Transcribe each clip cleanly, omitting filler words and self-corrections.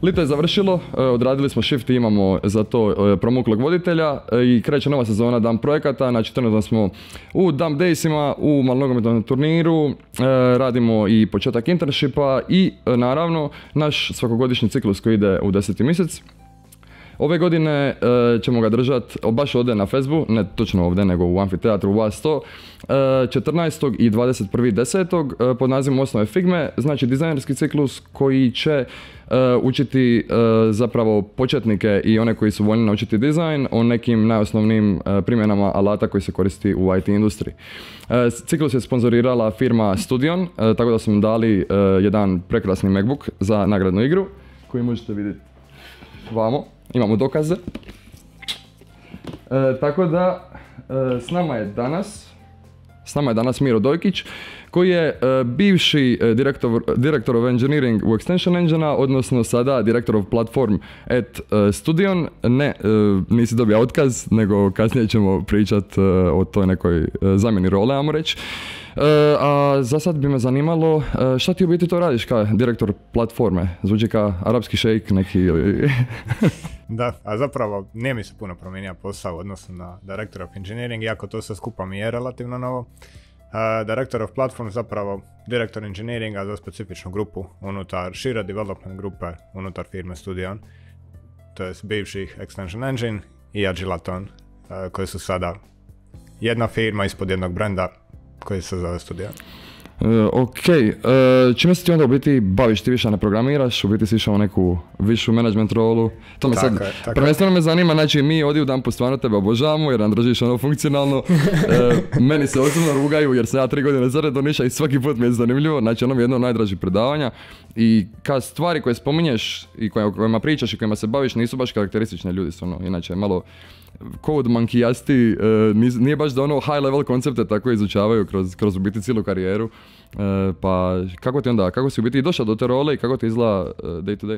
Lito je završilo, odradili smo shift i imamo za to promuklog voditelja i kreće nova sezona Dump projekata. Znači trenutno smo u Dump Daysima, u malnogometnom turniru, radimo i početak internshipa i naravno naš svakogodišnji ciklus koji ide u 10. mjesec. Ove godine ćemo ga držati baš ovdje na Fesbu, ne točno ovdje nego u amfiteatru u A100, 14. i 21.10. pod nazivom Osnove Figme, znači dizajnerski ciklus koji će učiti zapravo početnike i one koji su voljni naučiti dizajn o nekim najosnovnijim primjenama alata koji se koristi u IT industriji. Ciklus je sponzorirala firma Studion, tako da smo dali jedan prekrasni MacBook za nagradnu igru koji možete vidjeti vamo. Imamo dokaze. Tako da s nama je danas Miro Dojkić koji je bivši Director of Engineering u Extension Engine-a, odnosno sada Director of Platform at Studion. Ne, nisi dobio otkaz, nego kasnije ćemo pričati o toj nekoj zamjeni role, ajmo reći. A za sad bi me zanimalo šta ti u biti to radiš kao direktor platforme? Zvuči kao arapski šejk neki ili... Da, a zapravo nije mi se puno promijenio posao u odnosu na Director of Engineering, iako to sve skupa mi je relativno novo. Director of Platform zapravo direktor engineeringa za specifičnu grupu unutar šire development grupe unutar firme Studion, to je bivših Extension Engine i Agilaton, koji su sada jedna firma ispod jednog brenda koji se zove Studion. Ok, čime se ti onda u biti baviš? Ti više ne programiraš, u biti si išao u neku višu management rolu. To me sad, prvenstveno me zanima, znači mi ovdje u Dumpu stvarno tebe obožavamo jer nam držiš ono funkcionalno. Meni se osobno rugaju jer sam ja 3 godine zaredom išao i svaki put mi je zanimljivo, znači ono je jedno od najdražih predavanja. I kad stvari koje spominješ i kojima pričaš i kojima se baviš nisu baš karakteristične, ljudi su ono, inače malo code mankijasti, nije baš da ono high level koncepte tako izučavaju kroz u biti cijelu karijeru. Pa kako si u biti došao do te role i kako ti izgleda day to day?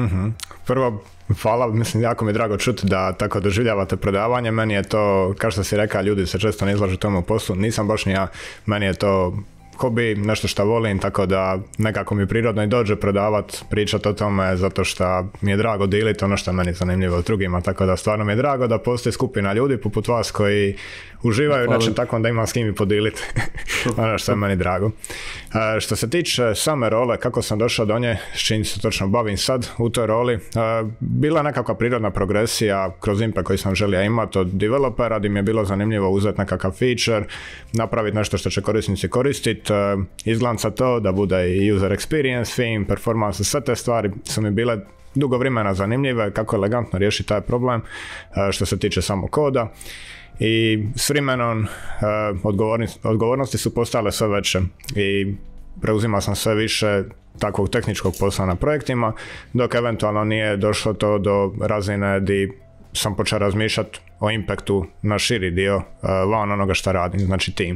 Prvo, hvala, mislim jako mi je drago čuti da tako doživljavate predavanje. Meni je to, kao što si rekao, ljudi se često ne izlažu tomu poslu, nisam baš ni ja, meni je to hobi, nešto što volim, tako da nekako mi prirodno i dođe predavat, pričat o tome zato što mi je drago diliti ono što je meni zanimljivo od drugima, tako da stvarno mi je drago da postoji skupina ljudi poput vas koji uživaju način tako da imam s kim i podiliti ono što je meni drago. Što se tiče same role, kako sam došao do nje, s čim se točno bavim sad u toj roli, bila je nekakva prirodna progresija kroz impact koji sam želio imati od developera, gdje mi je bilo zanimljivo uzeti nekakav feature, napraviti nešto što će korisnici koristiti, izglanca to da bude i user experience, theme, performance, sve te stvari su mi bile dugo vremena zanimljive, kako elegantno riješiti taj problem što se tiče samog koda. I s vremenom odgovornosti su postale sve veće i preuzimao sam sve više takvog tehničkog posla na projektima, dok eventualno nije došlo to do razine gdje sam počeo razmišljati o impactu na širi dio van onoga što radim, znači tim.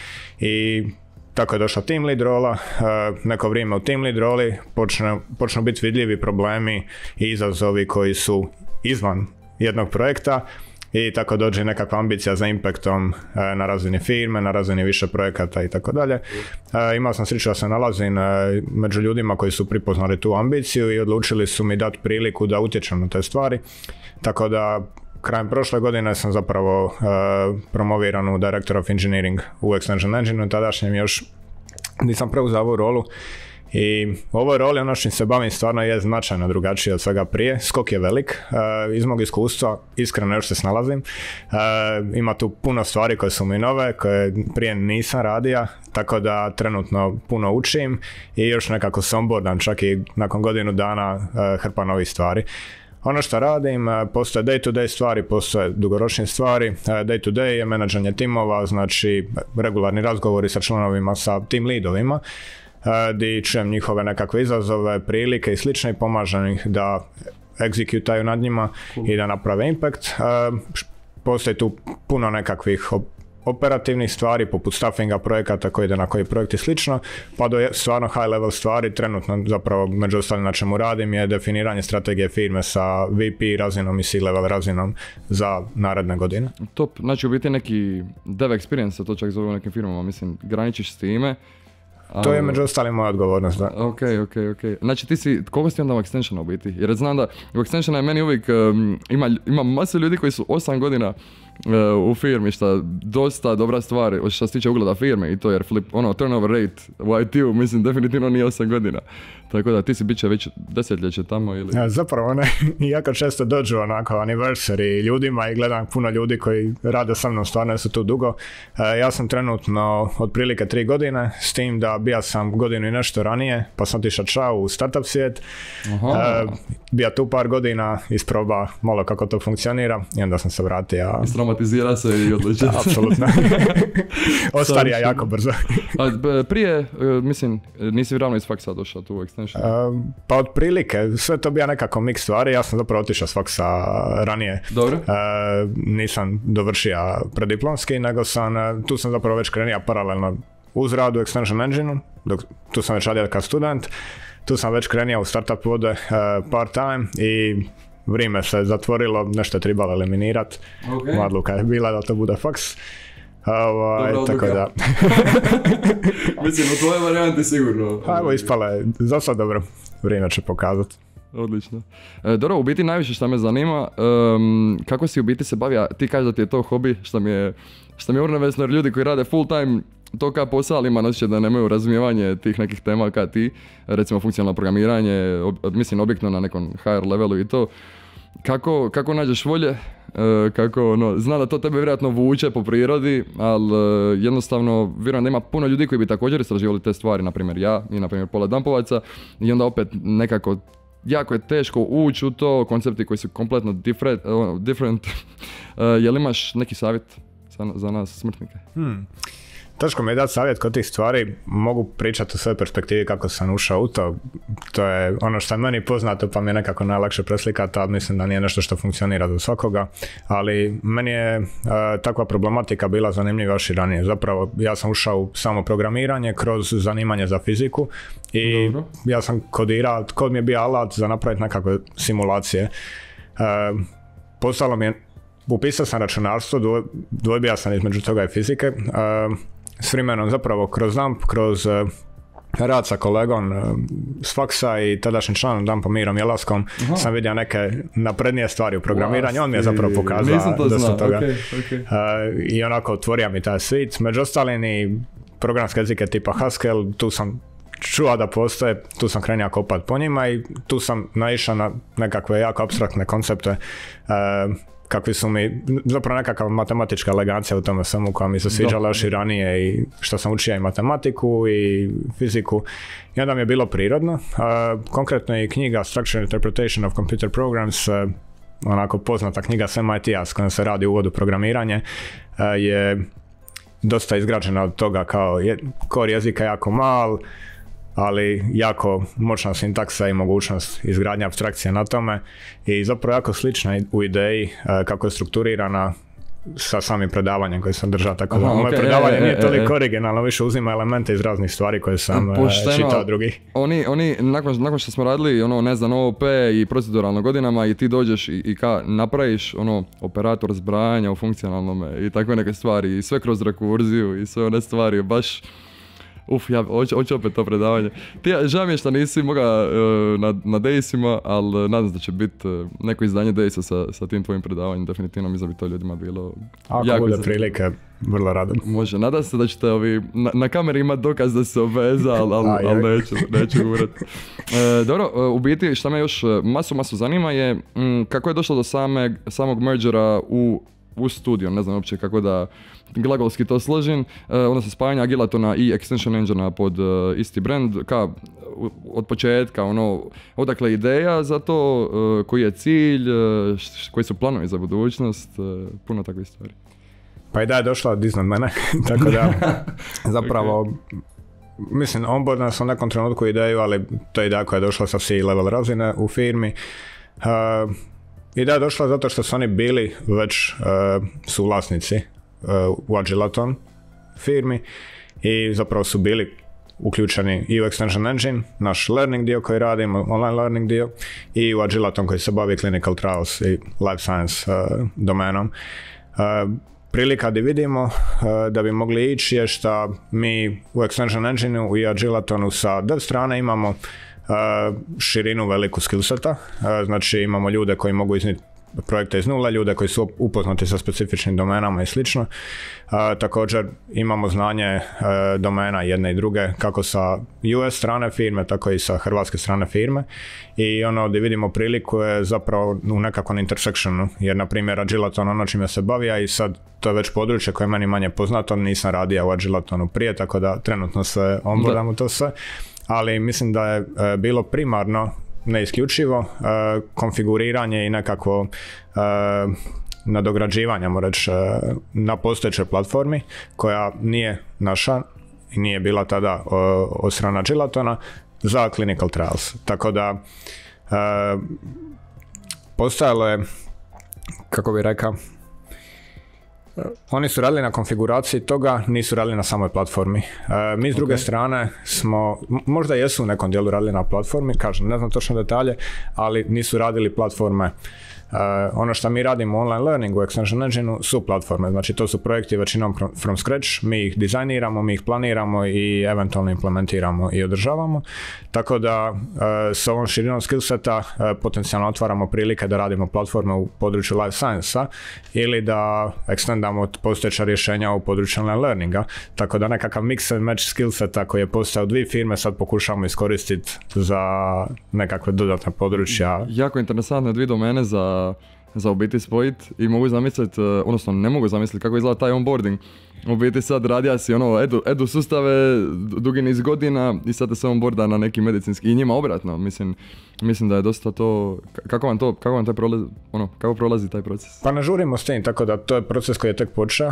I tako je došla team lead rola, neko vrijeme u team lead roli počnu biti vidljivi problemi i izazovi koji su izvan jednog projekta i tako dođe nekakva ambicija za impactom na razini firme, na razini više projekata i tako dalje. Imao sam sreću da se nalazim među ljudima koji su pripoznali tu ambiciju i odlučili su mi dati priliku da utječem na te stvari, tako da krajem prošle godine sam zapravo promoviran u Director of Engineering u Extension Engine, tadašnjem još nisam preuzeo ovu rolu i u ovoj roli ono što se bavim stvarno je značajno drugačije od svega prije. Skok je velik, iz mog iskustva iskreno još se snalazim, ima tu puno stvari koje su mi nove, koje prije nisam radio, tako da trenutno puno učim i još nekako se onboardam, čak i nakon godinu dana hrpa novih stvari. Ono što radim, postoje day-to-day stvari, postoje dugoročne stvari. Day-to-day je menadžanje timova, znači regularni razgovori sa članovima, sa team leadovima, gdje čujem njihove nekakve izazove, prilike i slično i pomažem ih da executaju nad njima i da naprave impact. Postoji tu puno nekakvih operativnih stvari, poput staffinga projekata koji ide na koji projekt i slično, pa do stvarno high level stvari. Trenutno zapravo među ostalim na čemu radim je definiranje strategije firme sa VP razinom i C-level razinom za naredne godine. Top, znači u biti neki dev experience, to čak zove u nekim firmama, mislim, graničiš s time, To je među ostalim moja odgovornost, da. Ok. Znači koliko si onda u Extensionu u biti? Jer znam da u Extensionu je meni uvijek, ima masu ljudi koji su 8 godina u firmi, što dosta dobra stvar što se tiče ugleda firme i to, jer turnover rate u IT-u mislim definitivno nije 8 godina. Tako da ti si bit će već desetljeće tamo ili... Ja, zapravo ne, jako često dođu onako anniversary ljudima i gledam puno ljudi koji rade sa mnom, stvarno su tu dugo. Ja sam trenutno otprilike 3 godine, s tim da bija sam godinu i nešto ranije, pa sam otišao čao u startup svijet. Bija tu par godina, isproba malo kako to funkcionira i onda sam se vratio. Istraumatizira se i odličio. Apsolutno. Ostarija jako brzo. Prije, mislim, nisi ravno iz faksa došao tu u Extension? Pa otprilike, sve to bija nekako mix stvari, ja sam zapravo otišao s faksa ranije. Dobro. Nisam dovršio prediplomski, nego tu sam zapravo već krenio paralelno uz rad u Extension Engineu, tu sam već radio kao student, tu sam već krenio u startup vode part time i vrijeme se zatvorilo, nešto je trebalo eliminirati. Okay. Odluka je bila da to bude faks. Tako da. Mislim, u tvojoj varijanti sigurno. Evo, ispala je za sad dobro. Vrijeme će pokazati. Odlično. Dobro, u biti najviše što me zanima, kako si u biti se bavio, ti kažeš da ti je to hobi, što mi je urnevesno, jer ljudi koji rade full time to kao posao, ali ima osjećaj da nemaju razumijevanje tih nekih tema kao ti, recimo funkcionalno programiranje, mislim objektno na nekom higher levelu i to. Kako nađeš volje, znam da to tebe vjerojatno vuče po prirodi, ali jednostavno vjerujem da ima puno ljudi koji bi također istraživali te stvari, na primjer ja i na primjer pola Dampovaca, i onda opet nekako jako je teško ući u to, koncepti koji su kompletno different. Jel imaš neki savjet za nas smrtnike? Teško mi je dati savjet kod tih stvari, mogu pričati o svojoj perspektivi kako sam ušao u to. To je ono što je meni poznato, pa mi je nekako najlakše preslikati, ali mislim da nije nešto što funkcionira za svakoga. Ali meni je takva problematika bila zanimljiva još i ranije. Zapravo ja sam ušao u samo programiranje kroz zanimanje za fiziku i ja sam kodirao, kod mi je bio alat za napraviti nekakve simulacije. Postalo mi je, upisao sam računarstvo, dvojbija sam između toga i fizike. S vremenom zapravo kroz DAMP, kroz rad sa kolegom s faksa i tadašnjim članom DAMP-a Mirom Jelaskom sam vidio neke naprednije stvari u programiranju. On mi je zapravo pokazao dosta toga. I onako otvorio mi taj svijet. Među ostalim i programske jezike tipa Haskell, tu sam čuo da postoje, tu sam krenio kopat po njima i tu sam naišao na nekakve jako apstraktne koncepte kakvi su mi, zapravo nekakva matematička elegancija u tome svemu koja mi se sviđala još i ranije i što sam učio i matematiku i fiziku i onda mi je bilo prirodno. Konkretno i knjiga Structured Interpretation of Computer Programs, onako poznata knjiga s MIT-a s kojom se radi uvod u programiranje, je dosta izgrađena od toga kao core jezika jako mal, ali jako moćna sintaksa i mogućnost izgradnje apstrakcije na tome i zapravo jako slična u ideji kako je strukturirana sa samim predavanjem koje sam držao, tako da moje predavanje nije toliko originalno, više uzima elemente iz raznih stvari koje sam čitao drugih. Oni nakon što smo radili OOP i proceduralno godinama i ti dođeš i napraviš operator zbrajanja u funkcionalnome i takve neke stvari i sve kroz rekurziju i sve one stvari, baš ja hoću opet to predavanje. Žao mi je što nisi mogao na Daysima, ali nadam se da će biti neko izdanje Daysa sa tim tvojim predavanjem. Definitivno mi bi to ljudima bilo ako jako bude prilike, vrlo rado. Može, nadam se da ćete na kameri imati dokaz da se obveza, ali neću govoriti. Dobro, u biti što me još masu zanima je kako je došlo do samog mergera u studiju, ne znam uopće kako da glagolski to složim, odnosno spajanja Agilatona i Extension Enginea pod isti brand, od početka, odakle ideja za to, koji je cilj, koji su planovi za budućnost, puno takvih stvari. Pa ideja je došla iznad mene, tako da zapravo mislim, onboardan sam nekom trenutku ideju, ali to je ideja koja je došla sa C-level razine u firmi. Ideja je došla zato što su oni bili već suvlasnici u Agilaton firmi i zapravo su bili uključeni i u Extension Engine, naš learning dio koji radimo, online learning dio, i u Agilaton koji se bavi clinical trials i life science domenom. prilika da vidimo da bi mogli ići je što mi u Extension Engineu i Agilatonu sa dev strane imamo širinu veliku skillseta, znači imamo ljude koji mogu iznijeti projekte iz nula, ljude koji su upoznati sa specifičnim domenama i slično. Također imamo znanje domena jedne i druge, kako sa US strane firme, tako i sa hrvatske strane firme. I ono gdje vidimo priliku je zapravo u nekakvom intersectionu, jer na primjer Agilaton ono čime se bavija i sad to je već područje koje je meni manje poznato, nisam radio u Agilatonu prije, tako da trenutno se onboardam u to sve. Ali mislim da je bilo primarno, ne isključivo, konfiguriranje i nekakvo nadograđivanje, moram reći, na postojećoj platformi koja nije naša i nije bila tada od strane Agilatona za clinical trials. Tako da postojalo je, kako bi rekao, oni su radili na konfiguraciji toga, nisu radili na samoj platformi. Mi s druge strane smo, možda jesu u nekom dijelu radili na platformi, kažem, ne znam točno detalje, ali nisu radili platforme. Ono što mi radimo u online learningu, u Extension Engineu su platforme, znači to su projekti većinom from scratch, mi ih dizajniramo, mi ih planiramo i eventualno implementiramo i održavamo, tako da s ovom širinom skillseta potencijalno otvaramo prilike da radimo platforme u području life science-a ili da extendamo postojeća rješenja u području online learninga, tako da nekakav mix and match skillseta koji je postao dvije firme sad pokušamo iskoristiti za nekakve dodatne područja. Jako interesantne dvije domene za u biti spojiti i mogu zamisliti, odnosno ne mogu zamisliti kako izgleda taj onboarding. U biti sad radija si ono edu sustave dugi niz godina i sad se onboarda na neki medicinski i njima obratno. Mislim da je dosta to, kako prolazi taj proces? Pa ne žurimo s tim, tako da to je proces koji je tek počeo.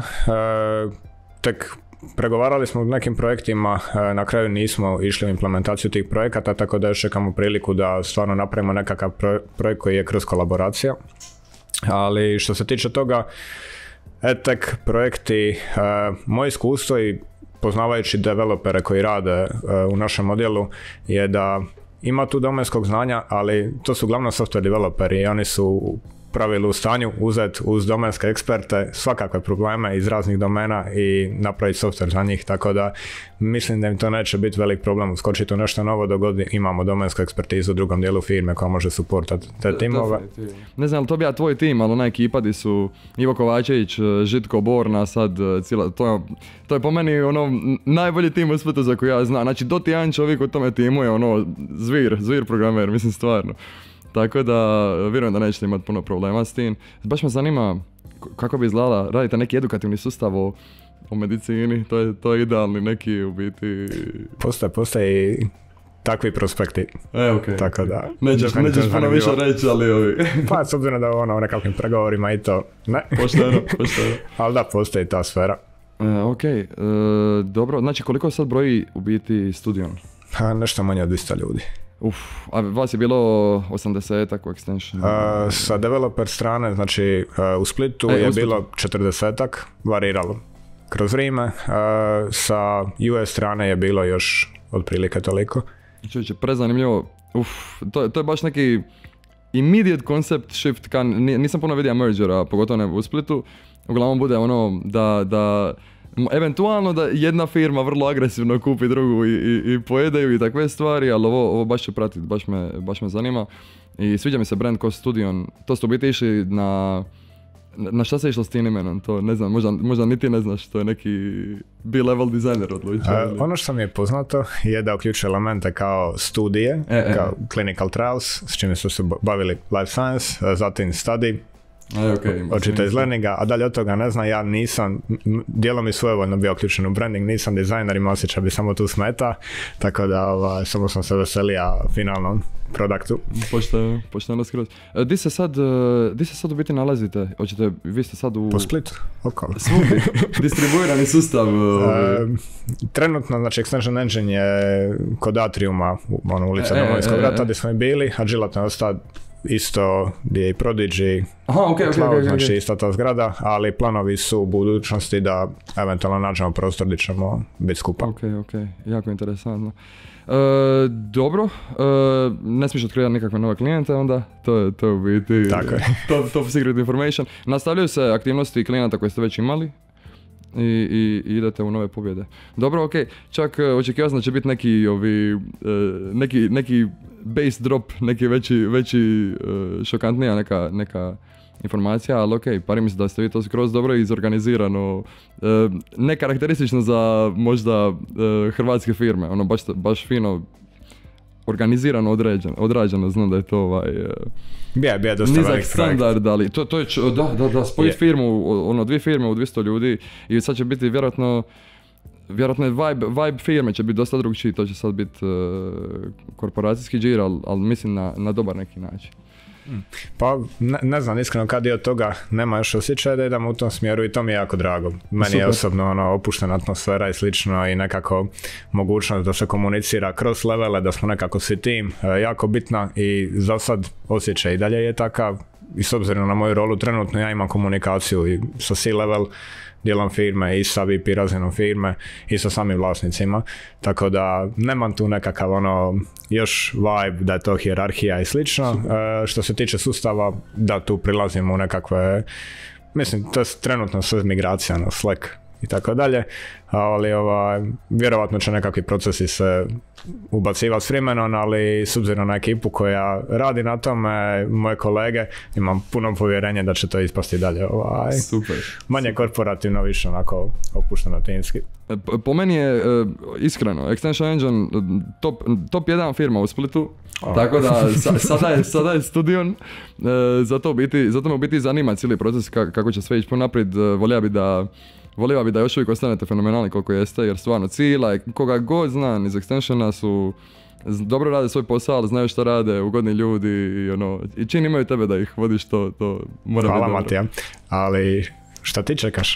Tek pregovarali smo u nekim projektima, na kraju nismo išli u implementaciju tih projekata, tako da još čekamo priliku da stvarno napravimo nekakav projekt koji je kroz kolaboracija. Ali što se tiče toga, EdTech projekti, moje iskustvo i poznavajući developere koji rade u našem modelu je da ima tu domenskog znanja, ali to su uglavnom software developeri i oni su u pravilu u stanju uzeti uz domenske eksperte svakakve probleme iz raznih domena i napraviti software za njih, tako da mislim da im to neće biti velik problem uskočiti u nešto novo dok god imamo domensku ekspertizu u drugom dijelu firme koja može supportati te timove. Ne znam, ali to bi ja tvoj tim, ali ona ekipa di su Ivo Kovačević, Žitko Borna, sad cijela, to je po meni ono najbolji tim u svijetu za koji ja znam. Znači do jedan čovjek u tome timu je ono zvir programer, mislim stvarno. Tako da vjerujem da nećete imati puno problema s tim. Baš me zanima kako bi izgledala, radite neki edukativni sustav o medicini, to je idealni neki u biti... Postoje i takvi prospekti. Okay. Tako da... Nećeš puno više reći, ali ovi... Pa, s obzirom da u nekakvim pregovorima i to... Ne. Pošteno. Ali da, postoji ta sfera. Dobro, znači koliko sad broji u biti Studion? Nešto manje od 200 ljudi. A vas je bilo 80-ak u Extension? Sa developer strane, znači u Splitu je bilo 40-ak, variralo kroz vrijeme. Sa US strane je bilo još otprilike toliko. Čovječe, prezanimljivo. To je baš neki immediate concept shift, nisam puno vidio mergera, pogotovo ne u Splitu. Uglavnom bude ono da eventualno da jedna firma vrlo agresivno kupi drugu i pojedaju i takve stvari, ali ovo baš će pratiti, baš me zanima. I sviđa mi se brand ko Studion. To ste u biti išli na šta se išlo s tim imenom? To ne znam, možda niti ne znaš, to je neki B-level dizajner odlučio. Ono što mi je poznato je da uključuje elemente kao studije, kao clinical trials, s čime su se bavili life science, zatim study, očito iz learninga, a dalje od toga ne znam, ja nisam, dijelom i svojevoljno bio uključen u branding, nisam dizajner, ima osjećaj bi samo tu smeta, tako da samo sam se veselija finalnom produktu. Pošteno skroz. Di se sad u biti nalazite? Vi ste sad u... Po Splitu, okolo. Svugdje, distribuirani sustav. Trenutno, znači Extension Engine je kod Atriuma, ulica Domovinskog rata gdje smo i bili, Agilaton je ostao isto gdje je i Prodigy, Aha, ok. znači ista ta zgrada, ali planovi su u budućnosti da eventualno nađemo prostor gdje ćemo biti skupa. Ok, jako interesantno. Dobro, ne smiješ otkrivati nikakve nove klijente onda, to je u biti top secret information. Nastavljaju se aktivnosti klijenata koje ste već imali i idete u nove pobjede. Dobro, ok, čak očekivao sam da će biti neki base drop, neki veći šokantnija neka informacija, ali ok, pari mi se da ste vi to skroz dobro izorganizirano, ne karakteristično za možda hrvatske firme, ono baš fino organizirano, odrađeno, znam da je to Bija dosta nizak standard, ali to je, da, spojiti firmu, dvije firme u 200 ljudi i sad će biti vjerojatno vibe firme će biti dosta drugčiji, to će sad biti korporacijski džir, ali mislim na dobar neki način. Pa ne znam iskreno kad je od toga nema još osjećaja da idemo u tom smjeru i to mi je jako drago. Meni je osobno opuštena atmosfera i slično i nekako mogućnost da se komunicira kroz levele, da smo nekako svi tim jako bitna i za sad osjećaj i dalje je takav i s obzirom na moju rolu trenutno ja imam komunikaciju i sa C-level dijelom firme i sa VP razinom firme i sa samim vlasnicima, tako da nemam tu nekakav još vibe da je to hijerarhija i slično. Što se tiče sustava, da tu prilazimo u nekakve, mislim, to je trenutno sve migracija na Slack i tako dalje, ali vjerovatno će nekakvi procesi se ubacivati s vremenom, ali s obzirom na ekipu koja radi na tome, moje kolege, imam puno povjerenje da će to ispasti dalje. Super. Manje korporativno, više onako opušteno timski. Po meni je, iskreno, Extension Engine top 1 firma u Splitu, tako da sada je Studion, zato me u biti zanima cijeli proces kako će sve ići ponaprijed. Volio bi da još uvijek ostanete fenomenalni koliko jeste, jer stvarno Cila, koga god znam iz Extensiona su dobro rade svoj posao, ali znaju što rade, ugodni ljudi i čini imaju tebe da ih vodiš, to mora biti dobro. Hvala Matija, ali šta ti čekaš?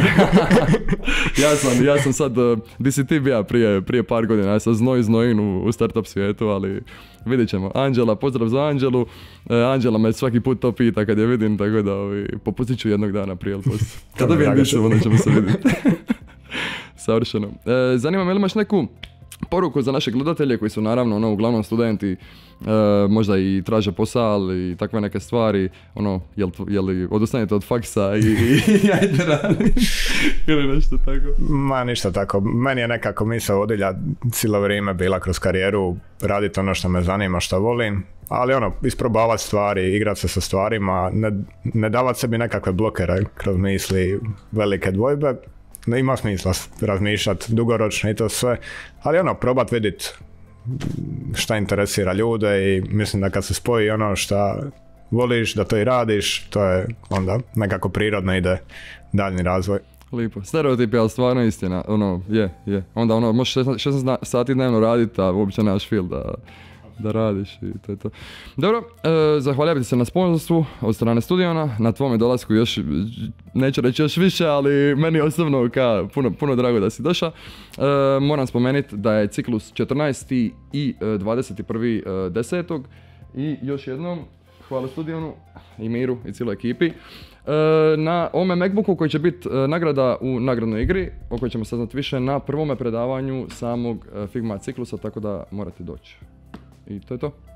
ja sam sad, di si ti bija prije par godina, ja sam znojin u startup svijetu, ali vidit ćemo. Anđela, pozdrav za Anđelu. Anđela me svaki put to pita kad je vidim, tako da popustit ću jednog dana prije ili poslije. Kada vidim više, onda ćemo se vidjeti. Savršeno. Zanima me, ili imaš neku poruku za naše gledatelje koji su naravno uglavnom studenti, možda i traže posao i takve neke stvari, je li odustanete od faksa i ajde radiš ili nešto tako? Ma ništa tako, meni je nekako misao vodilja cijelo vrijeme bila kroz karijeru raditi ono što me zanima, što volim, ali isprobavati stvari, igrati se sa stvarima, ne davati sebi nekakve blokere kroz misli, velike dvojbe. Ima smisla razmišljati dugoročno i to sve, ali probat vidjeti šta interesira ljude i mislim da kad se spoji ono šta voliš, da to i radiš, to je onda nekako prirodno ide daljni razvoj. Lipo. Stereotip je, ali stvarno istina. Je. Onda možeš 16 sati dnevno raditi, a uopće nemaš feel da radiš i to je to. Dobro, zahvaljujem ti se na sponzorstvu od strane Studiona, na tvome dolasku još, neću reći još više, ali meni osobno puno drago da si došao. Moram spomenuti da je ciklus 14. i 21.10. I još jednom, hvala Studionu i Miru i cijeloj ekipi. Na ovome Macbooku koji će biti nagrada u nagradnoj igri, o kojoj ćemo saznati više na prvome predavanju samog Figma ciklusa, tako da morate doći. I to je to.